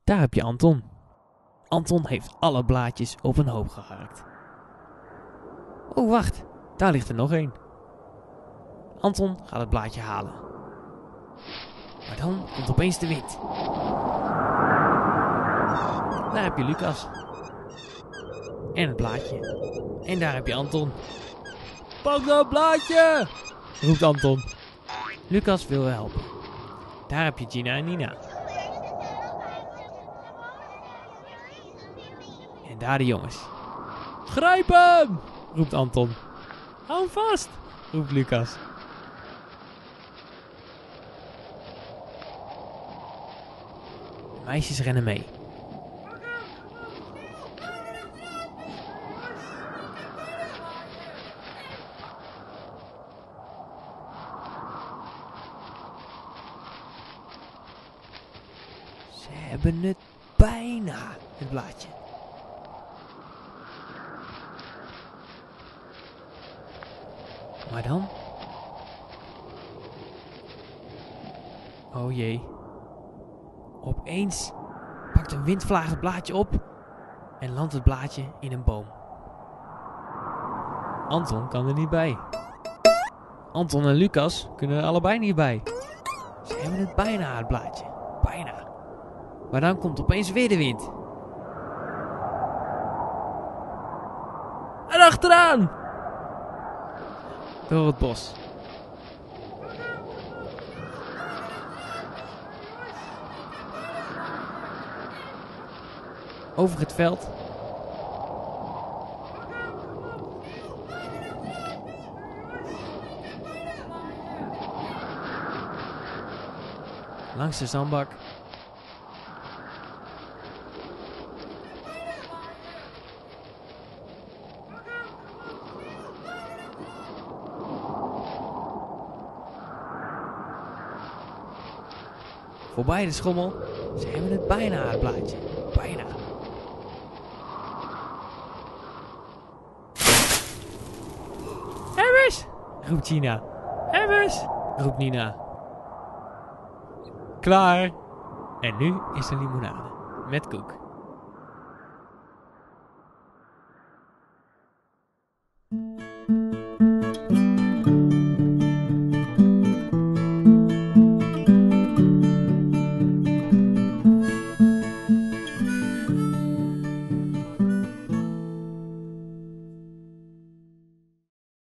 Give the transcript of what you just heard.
Daar heb je Anton. Anton heeft alle blaadjes op een hoop geharkt. Oh, wacht. Daar ligt er nog één. Anton gaat het blaadje halen. Maar dan komt opeens de wind. Daar heb je Lucas. En het blaadje. En daar heb je Anton. Pak dat blaadje! Roept Anton. Lucas wil helpen. Daar heb je Gina en Nina. En daar de jongens. Grijp hem! Roept Anton. Hou hem vast! Roept Lucas. De meisjes rennen mee. Ze hebben het bijna, het blaadje. Maar dan? Oh jee. Opeens pakt een windvlaag het blaadje op en landt het blaadje in een boom. Anton kan er niet bij. Anton en Lucas kunnen er allebei niet bij. Ze hebben het bijna, het blaadje. Bijna. Maar dan komt opeens weer de wind. En achteraan! Door het bos. Over het veld. Langs de zandbak. Voorbij de schommel. Ze hebben het bijna, het blaadje. Bijna. Hebbers! Roept Gina. Hebbers! Roept Nina. Klaar! En nu is er limonade. Met koek.